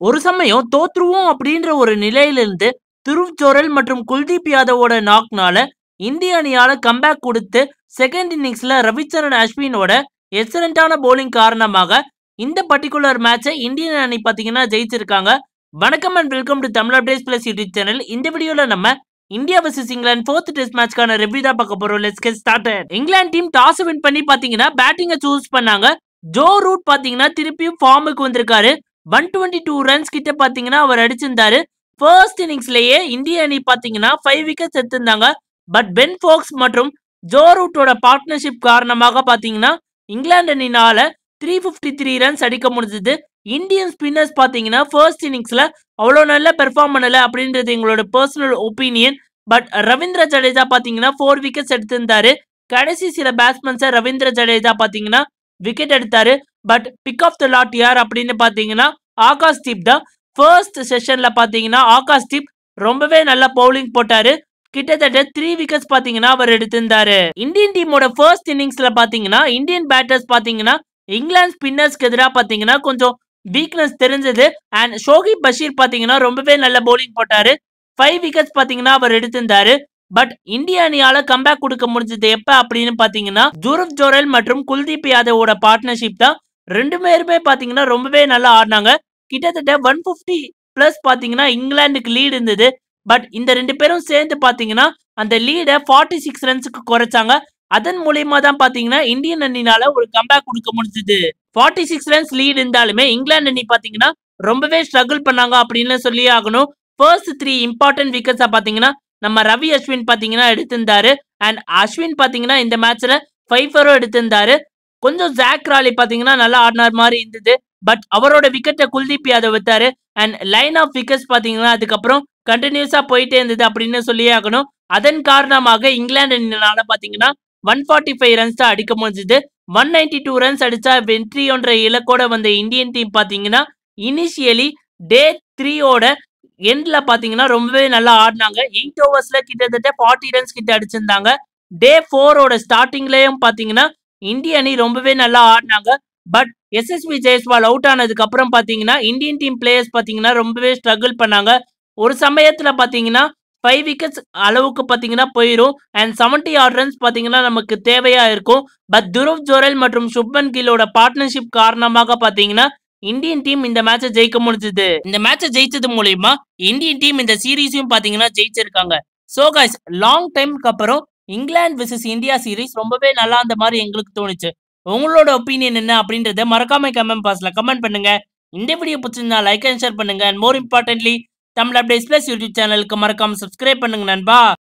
ஒரு சமயம் தோத்துருவோம் அப்படின்ற ஒரு நிலையிலிருந்து துருவ் ஜோரல் மற்றும் குல்தீப் யாதவோட நாக்னால இந்திய அணியால கம்பேக் கொடுத்து செகண்ட் இன்னிங்ஸ்ல ரவிச்சந்திரன் அஸ்வினோட எக்ஸலண்டான போலிங் காரணமாக இந்த பர்டிகுலர் மேட்சை இந்தியன் அணி பாத்தீங்கன்னா ஜெயிச்சிருக்காங்க. வணக்கம் and welcome to Tamil updates plus YouTube channel. இந்த வீடியோல நம்ம India versus England fourth test மேட்ச்க்கான ரிவ்யூ தான் பார்க்க போறோம். Let's get started. England team toss win பண்ணி பாத்தீங்கன்னா பேட்டிங்கை சூஸ் பண்ணாங்க. ஜோ ரூட் பாத்தீங்கன்னா திருப்பியும் ஃபார்முக்கு வந்திருக்காரு. 122 ரன்ஸ் கிட்ட பாத்தீங்கன்னா அவர் அடிச்சிருந்தாரு. ஃபர்ஸ்ட் இன்னிங்ஸ்லயே இந்திய அணி பாத்தீங்கன்னா 5 விக்கெட்ஸ் எடுத்திருந்தாங்க. பட் பென் ஃபோக்ஸ் மற்றும் ஜோ ரூட்டோட பார்ட்னர்ஷிப் காரணமாக பாத்தீங்கன்னா இங்கிலாந்து அணினால 353 ரன்ஸ் அடிக்க முடிஞ்சது. இந்தியன் ஸ்பின்னர்ஸ் பாத்தீங்கன்னா ஃபர்ஸ்ட் இன்னிங்ஸ்ல அவ்வளோ நல்லா பெர்ஃபார்ம் பண்ணல அப்படின்றது எங்களோட personal opinion. But Ravindra Jadeja பாத்தீங்கன்னா 4 விக்கெட்ஸ் எடுத்திருந்தாரு. கடைசி சில பேட்ஸ்மேன்ஸை ரவீந்திர ஜடேஜா பாத்தீங்கன்னா விக்கெட் எடுத்தாரு. But pick of the lot யார் அப்படின்னு பாத்தீங்கன்னா ஆகாஷ் தீப் தான். ஃபர்ஸ்ட் செஷன்ல பாத்தீங்கன்னா ஆகாஷ் தீப் ரொம்பவே நல்லா பவுலிங் போட்டாரு. கிட்டத்தட்ட 3 விக்கெட்ஸ் பாத்தீங்கன்னா அவர் எடுத்திருந்தாரு. இந்தியன் டீமோட ஃபர்ஸ்ட் இன்னிங்ஸ்ல பாத்தீங்கன்னா இந்தியன் பேட்டர்ஸ் பாத்தீங்கன்னா இங்கிலாந்து ஸ்பின்னர்ஸ்க்கு எதிராக பாத்தீங்கன்னா கொஞ்சம் வீக்னஸ் தெரிஞ்சது. அண்ட் ஷோகிப் பஷீர் பாத்தீங்கன்னா ரொம்பவே நல்ல பவுலிங் போட்டாரு. 5 விக்கெட்ஸ் பாத்தீங்கன்னா அவர் எடுத்திருந்தாரு. பட் இந்திய அணியால கம்பேக் கொடுக்க முடிஞ்சது எப்ப அப்படின்னு பாத்தீங்கன்னா துருவ் ஜோரல் மற்றும் குல்தீப் யாதவோட பார்ட்னர்ஷிப் தான். ரெண்டு பேருமே பாத்தீங்கன்னா ரொம்பவே நல்லா ஆடினாங்க. கிட்டத்தட்ட 150 பிளஸ் பாத்தீங்கன்னா இங்கிலாந்துக்கு லீடு இருந்தது. பட் இந்த ரெண்டு பேரும் சேர்ந்து பாத்தீங்கன்னா அந்த லீடை 46 ரன்ஸுக்கு குறைச்சாங்க. அதன் மூலியமா தான் பாத்தீங்கன்னா இந்தியன் அணினால ஒரு கம்பேக் கொடுக்க முடிஞ்சது. 46 ரன்ஸ் லீடு இருந்தாலுமே இங்கிலாந்து அணி பாத்தீங்கன்னா ரொம்பவே ஸ்ட்ரகிள் பண்ணாங்க அப்படின்னு சொல்லி ஆகணும். ஃபர்ஸ்ட் 3 இம்பார்ட்டன்ட் விக்கெட்ஸா பாத்தீங்கன்னா நம்ம ரவி அஸ்வின் பாத்தீங்கன்னா எடுத்திருந்தாரு. அண்ட் அஸ்வின் பாத்தீங்கன்னா இந்த மேட்ச்ல 5 எடுத்திருந்தாரு. கொஞ்சம் ஜாக் ராலி பாத்தீங்கன்னா நல்லா ஆடினார் மாதிரி இருந்தது. பட் அவரோட விக்கெட்டை குல்தீப் யாதவ் வித்தாரு. அண்ட் லைன் ஆஃப் விக்கெட்ஸ் பாத்தீங்கன்னா அதுக்கப்புறம் கண்டினியூஸா போயிட்டே இருந்தது அப்படின்னு சொல்லியே ஆகணும். அதன் காரணமாக இங்கிலாந்து அணியினால பாத்தீங்கன்னா 145 ரன்ஸ் தான் அடிக்க முடிஞ்சது. 192 ரன்ஸ் அடிச்சா வெற்றி என்ற இலக்கோட வந்த இந்தியன் டீம் பாத்தீங்கன்னா இனிஷியலி டே 3 எண்ட்ல பாத்தீங்கன்னா ரொம்பவே நல்லா ஆடினாங்க. 8 ஓவர்ஸ்ல கிட்டத்தட்ட 40 ரன்ஸ் கிட்ட அடிச்சிருந்தாங்க. டே 4 ஸ்டார்டிங்லயும் பாத்தீங்கன்னா இந்திய அணி ரொம்பவே நல்லா ஆடினாங்க. பட் எஸ்எஸ்வி ஜெய்ஸ்வால் அவுட் ஆனதுக்கு அப்புறம் பாத்தீங்கன்னா இந்தியன் டீம் பிளேயர்ஸ் பாத்தீங்கன்னா ரொம்பவே ஸ்ட்ரகிள் பண்ணாங்க. ஒரு சமயத்துல பாத்தீங்கன்னா 5 விக்கெட்ஸ் அளவுக்கு பாத்தீங்கன்னா போயிரும். அண்ட் 76 ரன்ஸ் பாத்தீங்கன்னா நமக்கு தேவையா இருக்கும். பட் துருவ் ஜோரல் மற்றும் சுப்மன் கில்லோட பார்ட்னர்ஷிப் காரணமாக பாத்தீங்கன்னா இந்தியன் டீம் இந்த மேட்சை ஜெயிக்க முடிஞ்சது. இந்த மேட்சை ஜெயிச்சது மூலியமா இந்தியன் டீம் இந்த சீரீஸையும் பாத்தீங்கன்னா ஜெயிச்சிருக்காங்க. சோ கைஸ், லாங் டைம்க்கு அப்புறம் இங்கிலாந்து வெர்சஸ் இந்தியா சீரீஸ் ரொம்பவே நல்லா இருந்த மாதிரி எங்களுக்கு தோணுச்சு. உங்களோட ஒப்பீனியன் என்ன அப்படின்றத மறக்காம கமெண்ட் பாக்ஸ்ல கமெண்ட் பண்ணுங்க. இந்த வீடியோ பிடிச்சிருந்தா லைக் அண்ட் ஷேர் பண்ணுங்க. And more importantly Tamil updates plus YouTube சேனலுக்கு மறக்காம சப்ஸ்கிரைப் பண்ணுங்க நண்பா.